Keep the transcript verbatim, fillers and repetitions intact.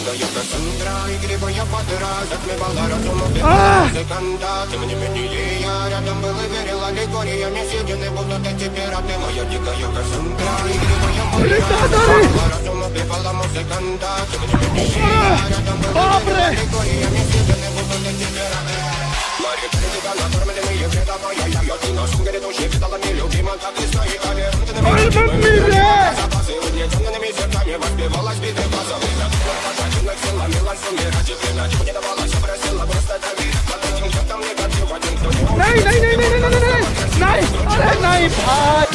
дикая Кассандра, игривая подра, затмевала разум убивала музыканта. Тем не менее я рядом был и верил аллегориями, съедены будут эти пираты. Моя дикая Кассандра, игривая подра, затмевала разум убивала музыканта. Тем не менее я рядом был и верил аллегориями, съедены будут эти пираты. Мария передвига накормленные вредовая я, ты на шум грядущий видала нелюбима, так и стоит аллерунтами. Запасы угнетенными зерками воспевалась биты базовых. Потратила силами лансуми, ради принади не давалась, просила просто давить. Под этим кто-то мне готов, один кто не умеет. Này này này này này này này này, này, này, này,